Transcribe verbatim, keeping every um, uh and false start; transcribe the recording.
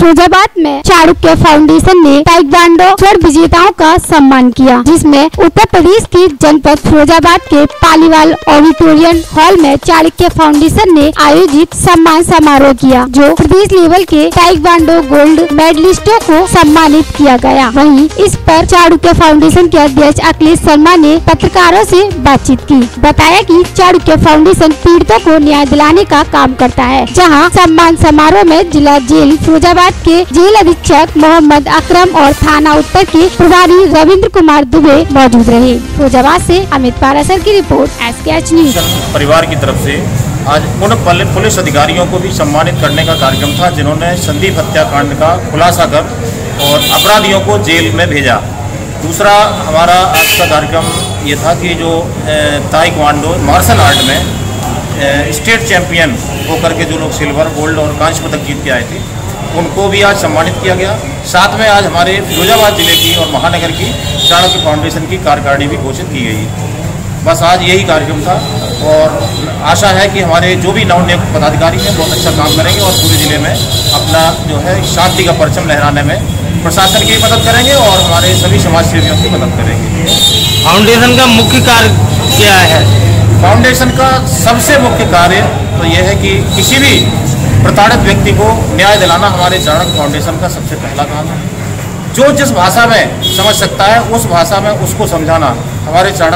फिरोजाबाद में चाणक्य फाउंडेशन ने ताइक्वांडो स्वर्ण विजेताओं का सम्मान किया, जिसमें उत्तर प्रदेश के जनपद फिरोजाबाद के पालीवाल ऑडिटोरियम हॉल में चाणक्य फाउंडेशन ने आयोजित सम्मान समारोह किया, जो प्रदेश लेवल के ताइक्वांडो गोल्ड मेडलिस्टों को सम्मानित किया गया। वहीं इस पर चाणक्य फाउंडेशन के अध्यक्ष अखिलेश शर्मा ने पत्रकारों से बातचीत की। बताया कि चाणक्य फाउंडेशन पीड़ितों को न्याय दिलाने का काम करता है, जहां सम्मान समारोह में जिला जेल फिरोजाबाद के जेल अधीक्षक मोहम्मद अकरम और थाना उत्तर के प्रभारी रविंद्र कुमार दुबे मौजूद रहे। फिरोजाबाद से अमित पारासर की रिपोर्ट, एस के एच न्यूज। परिवार की तरफ से आज उन पुलिस अधिकारियों को भी सम्मानित करने का कार्यक्रम था, जिन्होंने संदीप हत्याकांड का खुलासा कर और अपराधियों को जेल में भेजा। दूसरा हमारा आज का कार्यक्रम ये था कि जो ताइक्वांडो मार्शल आर्ट में स्टेट चैंपियन होकर के जो लोग सिल्वर, गोल्ड और कांस्य पदक जीत के आए थे, उनको भी आज सम्मानित किया गया। साथ में आज हमारे फिरोजाबाद जिले की और महानगर की चाणक्य फाउंडेशन की कार्यकारिणी भी घोषित की गई। बस आज यही कार्यक्रम था और आशा है कि हमारे जो भी नवनियुक्त पदाधिकारी हैं बहुत अच्छा काम करेंगे और पूरे जिले में अपना जो है शांति का परचम लहराने में प्रशासन की मदद करेंगे और हमारे सभी समाज सेवियों की मदद करेंगे। फाउंडेशन का मुख्य कार्य क्या है? फाउंडेशन का सबसे मुख्य कार्य तो यह है कि किसी भी प्रताड़ित व्यक्ति को न्याय दिलाना हमारे चाणक्य फाउंडेशन का सबसे पहला काम है। जो जिस भाषा में समझ सकता है उस भाषा में उसको समझाना हमारे चाणक्य